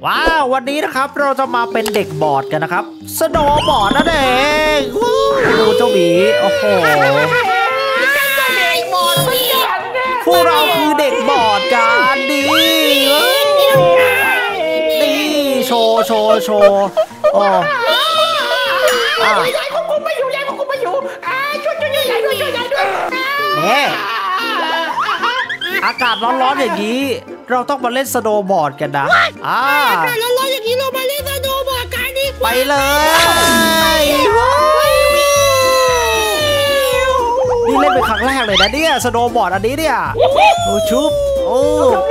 ว้าววันนี้นะครับเราจะมาเป็นเด็กบอร์ดกันนะครับสโนว์บอร์ดนั่นเองดูเจ้าหมีโอ้โหพวกเราคือเด็กบอร์ดกันดีโชว์โอ้ยายควบคุมไม่อยู่ช่วยยายด้วยเนี่ยอากาศร้อนๆอย่างนี้เราต้องมาเล่นสโนว์บอร์ดกันนะอากาศร้อนๆอย่างนี้เรามาเล่นสโนว์บอร์ดกันดีกว่าไปเลยนี่เล่นเป็นครั้งแรกเลยนะเนี่ยสโนว์บอร์ดอันนี้เนี่ยโอ้ชุบโอ้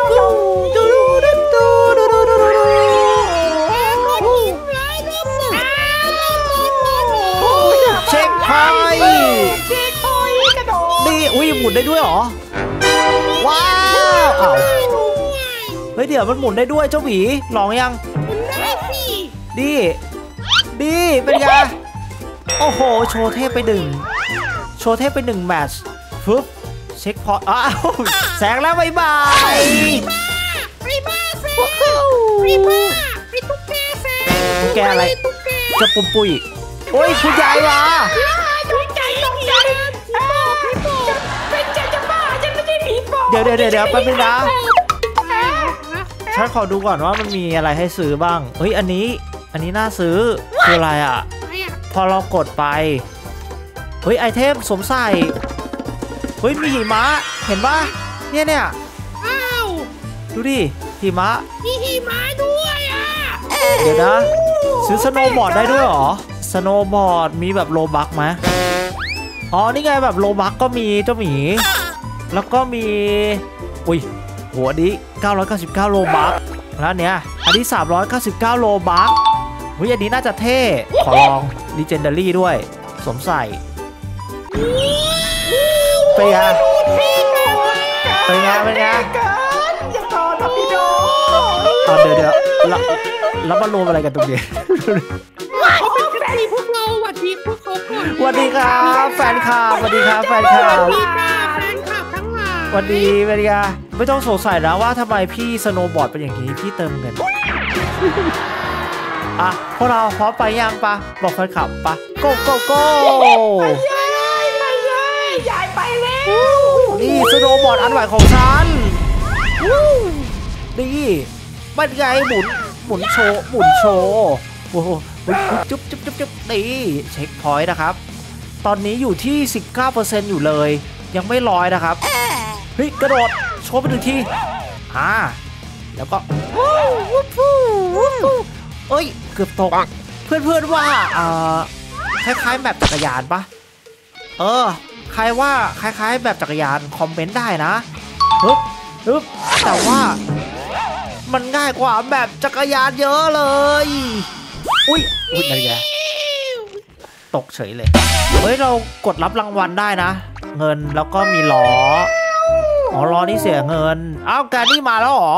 เช็คพอยต์นี่อุ้ยหมุนได้ด้วยเหรอว้าวอ้าวเฮ้ยเดี๋ยวมันหมุนได้ด้วยเจ้าหมีลองยังดีเป็นไงโอ้โหโชว์เทพไปหนึ่งแมตช์ฟึบเช็คพอยต์อ้าวแสงแล้วบ๊ายบายไปตุ๊กแกอะไรจะปุ่มปุยโอ้ยคุณยายมาเดี๋ยวแป๊บนึงนะฉันขอดูก่อนว่ามันมีอะไรให้ซื้อบ้างเฮ้ยอันนี้น่าซื้อคืออะไรอ่ะพอเรากดไปเฮ้ยไอเทมสวมใส่เฮ้ยมีหิมะเห็นปะเนี่ยดูดิหิมะมีหิมะด้วยอ่ะเดี๋ยวนะซื้อสโนว์บอร์ดได้ด้วยเหรอสโนว์บอร์ดมีแบบโลบัคไหมอ๋อนี่ไงแบบโลบัคก็มีเจ้าหมีแล้วก็มีอุ้ยหัวนี้999โลบัคแล้วเนี้ยอันนี้399โลบัคเฮ้ยอันนี้น่าจะเท่ขอลอง Legendary ด้วยสวมใส่เป็นไงอย่าต่อทับพี่โดเดี๋ยวแล้วมารวมอะไรกันตรงนี้เขาเป็นแฟนพวกเราสวัสดีพวกเขาก่อนสวัสดีครับแฟนคลับสวัสดีครับแฟนคลับทั้งหลายสวัสดีเป็นไงไม่ต้องสงสัยนะว่าทำไมพี่สโนว์บอร์ดเป็นอย่างนี้พี่เติมเงินอ่ะพวกเราพร้อมไปยังปะบอกแฟนคลับปะโก้ยายไปแล้วนี่สโนว์บอร์ดอันใหม่ของฉันนี่เป็นไงหมุนโชว์โอ้โหจุ๊บนี่เช็คพอยต์นะครับตอนนี้อยู่ที่ 19% อยู่เลยยังไม่ร้อยนะครับเฮ้ยกระโดดโชว์ไป1ทีแล้วก็เอ้ยเกือบตกเพื่อนว่าคล้ายๆแบบจักรยานปะใครว่าคล้ายๆแบบจักรยานคอมเมนต์ได้นะฮึบแต่ว่ามันง่ายกว่าแบบจักรยานเยอะเลยอุ้ยอะไรแกตกเฉยเลยเฮ้ยเรากดรับรางวัลได้นะเงินแล้วก็มีล้อล้อนี่เสียเงินอ้าวแกนี่มาแล้วเหรอ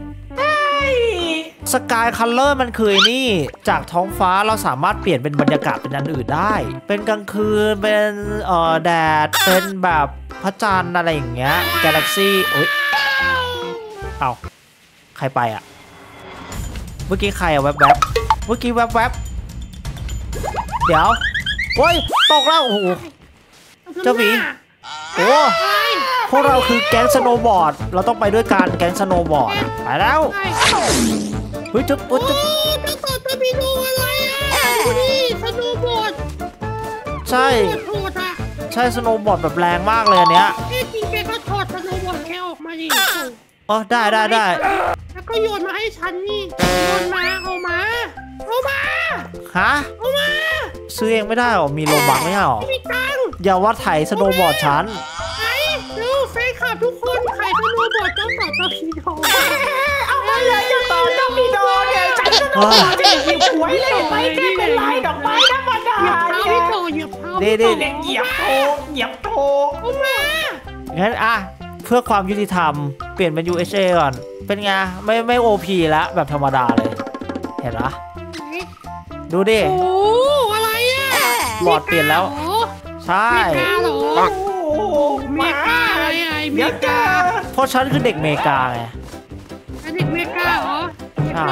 สกายคัลเลอร์มันคือนี่จากท้องฟ้าเราสามารถเปลี่ยนเป็นบรรยากาศเป็นอันอื่นได้เป็นกลางคืนเป็นแดดเป็นแบบพระจันทร์อะไรอย่างเงี้ยกาแล็กซี่อุ๊ยเอาใครไปอ่ะเมื่อกี้ใครอะแวบเมื่อกี้แวบเดี๋ยวโอ้ยตกแล้วโอ้โหเจ้าหมีโอ้พวกเราคือแก๊งสโนว์บอร์ดเราต้องไปด้วยกันแก๊งสโนว์บอร์ดไปแล้วเฮ้ยจุ๊บจะมีโนอะไรอ่ะดูดิสโนว์บอร์ดใช่สโนว์บอร์ดแบบแรงมากเลยอันเนี้ยจริงแกก็ถอดสโนว์บอร์ดแกออกมาดิได้แล้วก็โยนมาให้ฉันนี่โยนมาเอามาฮะซื้อเองไม่ได้หรอมีโลบัคไม่ใช่หรออย่าว่าไถสโนว์บอร์ดฉันดูแฟนคลับทุกคนใครสโนว์บอร์ดต้องต่อพีโดเอาไปเลยจะต่อพีโดเนี่ยฉันก็ต้องต่อจะหยิบหวยเลยไปแค่เป็นลายดอกไม้ธรรมดาพี่โตเหยียบเท้าเหยียบโถเอามางั้นเพื่อความยุติธรรมเปลี่ยนเป็น USA ก่อนเป็นไงไม่ OP แล้วแบบธรรมดาเลยเห็นปะดูดิโอ้อะไรอ่ะบอร์ดเปลี่ยนแล้วใช่เมกาอะไรเมกาเพราะฉันคือเด็กเมกาไงเด็กเมกาเหรอใช่ง่าย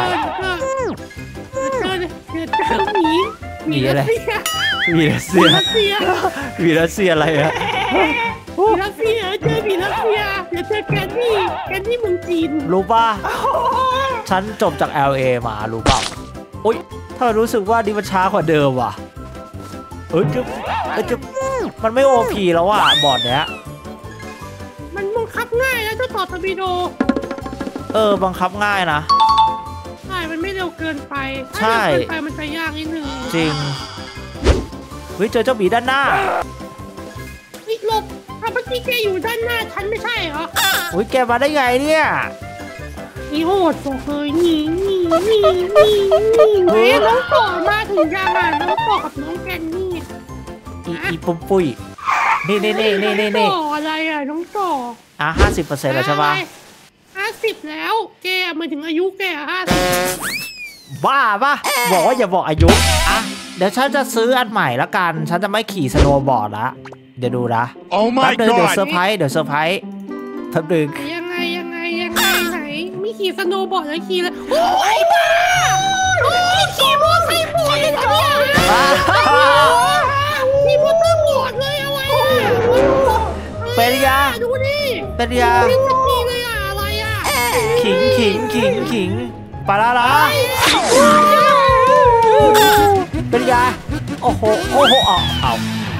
เจอหมีอะไร วีรัสเซียรัสเซียวีรัสเซียอะไรอะรัสเซียเจอหมีรัสเซียเดี๋ยวเจอแกนนี่เมืองจีนรู้ป่ะฉันจบจาก LA มารู้เปล่าอุ๊ยถ้ารู้สึกว่าดีมันช้ากว่าเดิมว่ะจะมันไม่ OP แล้วอ่ะบอร์ดเนี้ยมันบังคับง่ายแล้วเจ้าต่อตะบิโดบังคับง่ายนะใช่มันไม่เร็วเกินไปใช่ถ้าเร็วเกินไปมันจะยากนิดนึงจริงเฮ้ยเจอเจ้าหมีด้านหน้าอีกหลบถ้าเมื่อกี้แกอยู่ด้านหน้าฉันไม่ใช่เหรออุ้ยแกมาได้ไงเนี่ยนี่โหดบอกเลยนี่เฮ้ยน้องต่อมาถึงยังอ่ะน้องต่อกับน้องแกนนี่อีปุ้มปุ้ยนี่ต่ออะไรอ่ะน้องต่อ 50%แล้วใช่ปะ 50แล้วแกมาถึงอายุแก50 บ้าปะบอกว่าอย่าบอกอายุอ่ะเดี๋ยวฉันจะซื้ออันใหม่ละกันฉันจะไม่ขี่สโนว์บอร์ดละเดี๋ยวดูนะ Oh แป๊ my บนึงเดี๋ยว god เซอร์ไพรส์แป๊บนึงยังไงไหนมีขี่สโนว์บอร์ดแล้วขี่แล้วโอ้ยบ้าโอ้ยขี่มอเตอร์ไซค์บอร์ดเลยนะเนี่ยขี่มอเตอร์บอร์ดเลยอะไรอ่ะเป็นยาดูดิเป็นยาเล่นสกีเลยอ่ะอะไรอ่ะขิงปลาละเป็นยาโอ้โหเอา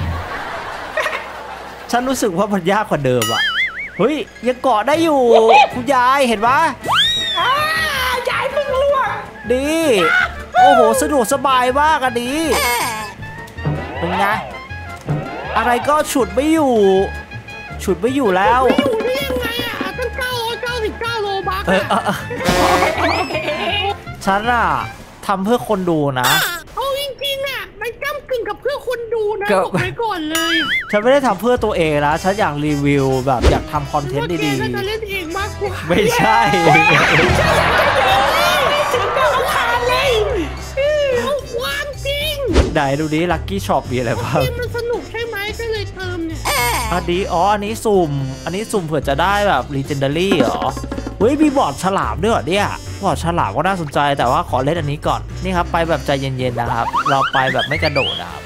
ฉันรู้สึกว่ามันยากกว่าเดิมอ่ะเฮ้ยยังเกาะได้อยู่คุณยายเห็นปะยายเพิ่งล่วงดีโอ้โหสะดวกสบายมากอันนี้เป็นไงอะไรก็ฉุดไม่อยู่แล้วอยู่ได้ยังไงอ่ะตั้ง999 โลบัคฉันอะทำเพื่อคนดูนะเอาจริงๆอ่ะมันก้ำกึ่งกับเพื่อคนดูนะก็บอกไว้ก่อนเลยฉันไม่ได้ทำเพื่อตัวเองนะฉันอยากรีวิวแบบอยากทำคอนเทนต์ดีว่าแกน่าจะเล่นเองมากกว่าๆไม่ใช่ถึงดาวคารเลยเอาความจริงไหนดูดิลัคกี้ช็อปมีอะไรบ้างเกมมันสนุกใช่ไหมก็เลยเติมเนี่ยอันนี้สุ่มเผื่อจะได้แบบ Legendary เหรอเฮ้ยมีบอร์ดฉลามด้วยเหรอเนี่ยบอร์ดฉลามก็น่าสนใจแต่ว่าขอเล่นอันนี้ก่อนนี่ครับไปแบบใจเย็นๆนะครับเราไปแบบไม่กระโดดนะครับ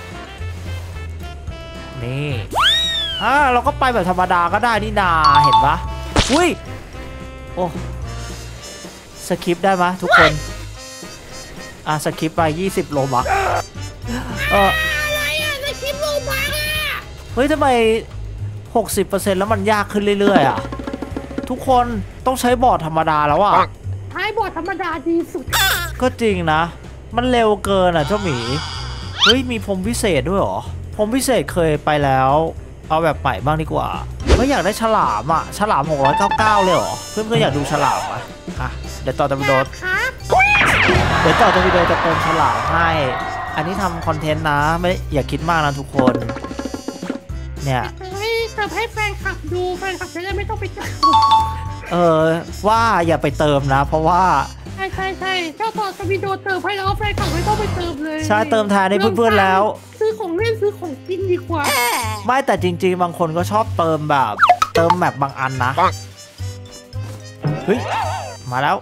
นี่เราก็ไปแบบธรรมดาก็ได้นี่นาเห็นปะอุ้ยโอ้สคิปได้ไหมทุกคนสคิปไป20 โลบัคอะไรอ่ะในคลิปโลบัคอ่ะเฮ้ยทำไม 60% แล้วมันยากขึ้นเรื่อยๆอ่ะทุกคนต้องใช้บอร์ดธรรมดาแล้วอ่ะใช้บอร์ดธรรมดาดีสุดก็จริงนะมันเร็วเกินอ่ะเจ้าหมีเฮ้ยมีพรมพิเศษด้วยเหรอพรมพิเศษเคยไปแล้วเอาแบบใหม่บ้างดีกว่าไม่อยากได้ฉลามอ่ะฉลาม699เลยเหรอเพื่อนๆอยากดูฉลามอ่ะเดี๋ยวต่อตะวิโดครับจะเติมฉลามให้อันนี้ทำคอนเทนต์นะไม่อย่าคิดมากนะทุกคนเนี่ยเติมให้แฟนคลับดูแฟนคลับจะได้ไม่ต้องไปจับว่าอย่าไปเติมนะเพราะว่าใช่เจ้าต่อสวิโดเติมให้แล้วแฟนคลับไม่ต้องไปเติมเลยใช่เติมแทนให้เพื่อนๆแล้วซื้อของเล่นซื้อของกินดีกว่าไม่แต่จริงๆบางคนก็ชอบเติมแบบเติมแมปบางอันนะเฮ้ยมาแล้ว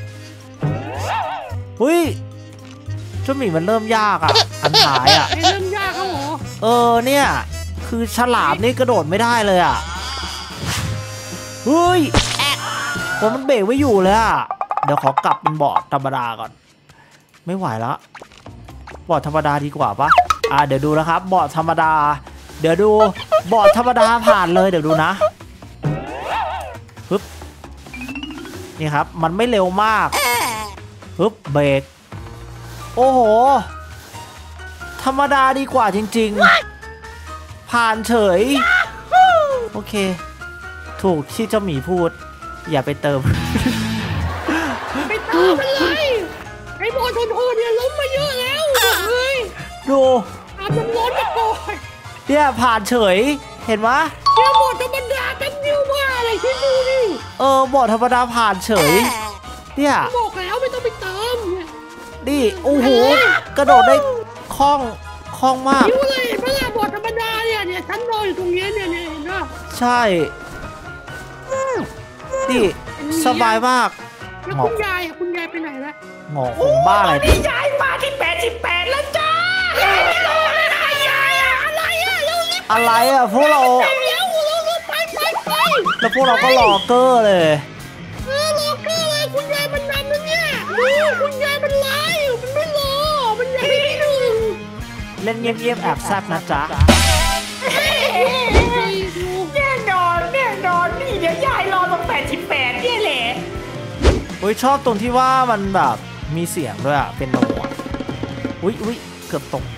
เฮ้ยเจ้าหมีมันเริ่มยากอ่ะอันท้ายอ่ะเริ่มยากแล้วเหรอเนี่ยคือฉลามนี่กระโดดไม่ได้เลยอ่ะเฮ้ยผมมันเบรกไว้อยู่เลยอ่ะเดี๋ยวขอกลับเป็นบอร์ดธรรมดาก่อนไม่ไหวแล้วบอร์ดธรรมดาดีกว่าปะเดี๋ยวดูนะครับบอร์ดธรรมดาเดี๋ยวดูบอร์ดธรรมดาผ่านเลยเดี๋ยวดูนะปึ๊บนี่ครับมันไม่เร็วมากปึ๊บเบรกโอ้โหธรรมดาดีกว่าจริงๆผ่านเฉยโอเคถูกที่เจ้าหมีพูดอย่าไปเติมไปเติมมันเลยไอ้บอลโทนเนี่ยล้มมาเยอะแล้วเฮ้ยดูอาบน้ำร้อนมาก่อนเนี่ยผ่านเฉยเห็นไหมเดี๋ยวบอลธรรมดาแป๊บเดียวมาอะไรที่ดูดิบอร์ดธรรมดาผ่านเฉยเนี่ยบอกแล้วไม่ต้องไปเติมเนี่ยนี่โอ้โหกระโดดได้คล่องมากคิวเลยเวลาบอลธรรมดาเนี่ยฉันรออยู่ตรงนี้เนี่ยเห็นป่ะใช่นี่สบายมากแล้วคุณยายไปไหนละงอคงบ้าอะไรนี่ยายมาที่88แล้วจ้ายายไม่รอเลยนะยายอะไรเรารีบอะไรพวกเราไปแล้วพวกเราก็รอเกอร์เลยรอเกอร์เลยคุณยายมันนำนะเนี่ยคุณยายมันไล่มันไม่รอมันยังไม่ถึงเล่นเงียบๆแอบแซบนะจ๊ะแน่นอนนี่เดี๋ยวยายรอตรง88เนี่ยแหละชอบตรงที่ว่ามันแบบมีเสียงด้วยอะเป็นโนอุ้ยเกือบตก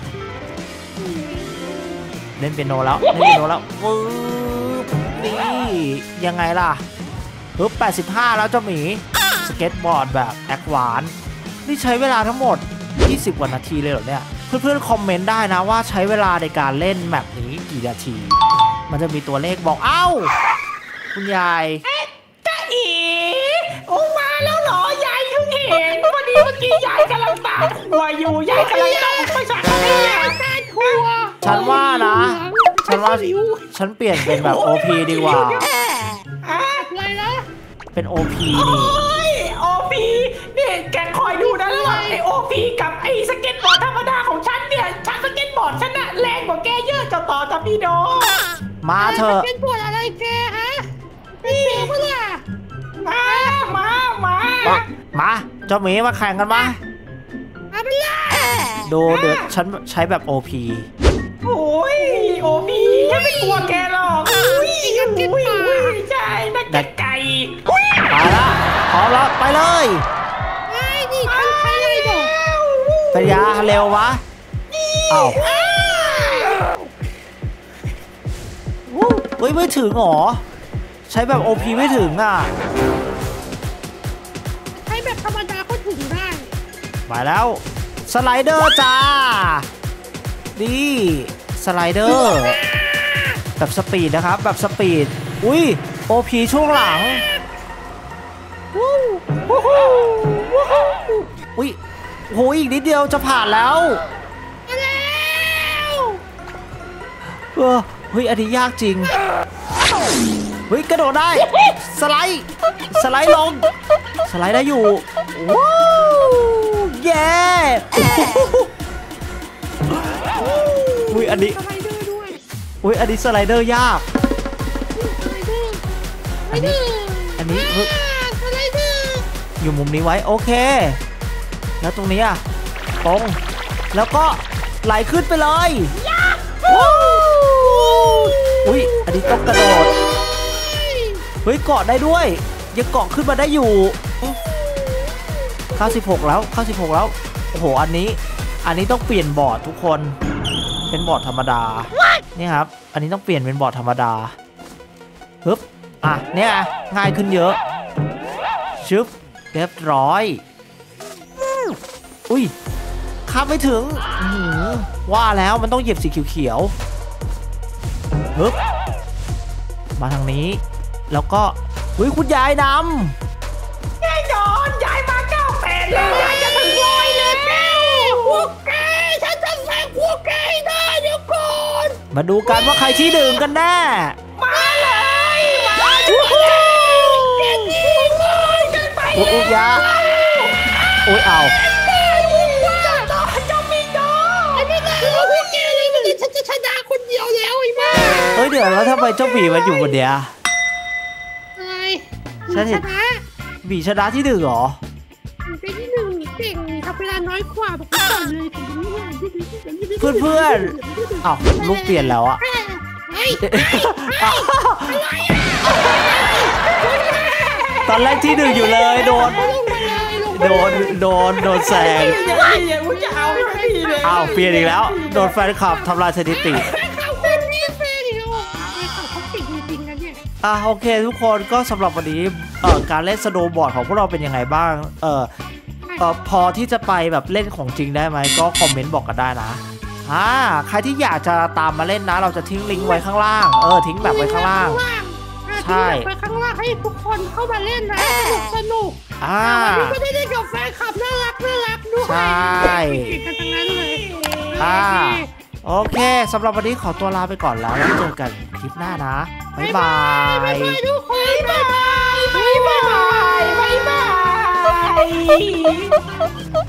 เล่นเป็นโนแล้ววืบนี่ยังไงล่ะ85แล้วเจ้าหมีสเก็ตบอร์ดแบบแอดวานซ์นี่ใช้เวลาทั้งหมด20กว่านาทีเลยเหรอเนี่ยเพื่อนๆคอมเมนต์ได้นะว่าใช้เวลาในการเล่นแมปนี้กี่นาทีมันจะมีตัวเลขบอกเอ้าคุณยายจ้าอีมาแล้วเหรอยายเพิ่งเห็นพอดีเมื่อกี้ยายกำลังตามทัวร์อยู่ยายกำลังต้องไปสั่งให้ยายตามทัวร์ฉันว่าฉันเปลี่ยนเป็นแบบ OP ดีกว่าอะไรนะเป็น OP นี่ OP นี่แกคอยดูนะระหว่างไอ้ OP กับไอ้สเก็ตบอร์ดธรรมดาของฉันเนี่ยฉันสเก็ตบอร์ดฉันน่ะแรงกว่าแกเยอะต่อพี่โดมาเถอะสเก็ตบอร์ดอะไรแกฮะเป็นเสือเปล่ามาเจ้าหมีมาแข่งกันมาไปเลยดูเดี๋ยวฉันใช้แบบ OP โอ้ย OP ฉันไม่กลัวแกหรอกใช่นักจัดไก่ไปละพร้อมแล้วไปเลยนี่ฉันใช้เลยดอกเป็นยาเร็ววะเอ้าไม่ถึงหรอใช้แบบ OP ไม่ถึงอ่ะใช้แบบธรรมดาก็ถึงได้ไปแล้วสไลเดอร์จ้าดีสไลเดอร์แบบสปีดนะครับแบบสปีดอุ้ย OP ช่วงหลังอุ้ยโหอีกนิดเดียวจะผ่านแล้วเฮ้ยอันนี้ยากจริงเฮ้ยกระโดดได้สไลด์ลงสไลด์ได้อยู่ว้าวเย้อุ้ยอันนี้อันนี้สไลเดอร์ยากอันนี้อยู่มุมนี้ไว้โอเคแล้วตรงนี้อ่ะตรงแล้วก็ไหลขึ้นไปเลยอุ้ยอันนี้ต้องกระโดดเฮ้ยเกาะได้ด้วยยังเกาะขึ้นมาได้อยู่96แล้วโอ้โหอันนี้ต้องเปลี่ยนบอร์ดทุกคนเป็นบอร์ดธรรมดานี่ครับอันนี้ต้องเปลี่ยนเป็นบอร์ดธรรมดาฮึบเนี่ยง่ายขึ้นเยอะชึบเรียบร้อยอุ้ยข้ามไม่ถึงว่าแล้วมันต้องเหยียบสีเขียวฮึบมาทางนี้แล้วก็คุณยายนำแน่นอนยายมา98แล้วยายจะถึง100เลยพวกแกฉันจะแซงพวกแกได้เดี๋ยวก่อนมาดูกันว่าใครที่1กันแน่มาเลยแกที่เลยกันไปยาเอาเจ้ามีโดไม่ได้พวกแกเลยมันฉันจะชนะคนเดียวแล้วไอ้บ้าเดี๋ยวแล้วทำไมเจ้าบีมันอยู่บนเดียฉันเห็นบีชนะที่1เหรอเป็นที่1เก่งทำเวลาน้อยกว่าบอกก่อนเลยเพื่อนลูกเปลี่ยนแล้วอะตอนแรกที่1อยู่เลยโดนแซงเปลี่ยนอีกแล้วโดนแฟนคลับทำลายสถิติโอเคทุกคนก็สำหรับวันนี้การเล่นสโนว์บอร์ดของพวกเราเป็นยังไงบ้างพอที่จะไปแบบเล่นของจริงได้ไหมก็คอมเมนต์บอกกันได้นะใครที่อยากจะตามมาเล่นนะเราจะทิ้งลิงก์ไว้ข้างล่างทิ้งแบบไว้ข้างล่างใช่ไปข้างล่างให้ทุกคนเข้ามาเล่นนะสนุกวันนี้ก็ได้เล่นกับแฟนคลับน่ารักด้วยใช่กันทั้งนั้นเลยโอเคสำหรับวันนี้ขอตัวลาไปก่อนแล้วเจอกันคลิปหน้านะบ๊ายบายทุกคนบ๊ายบายย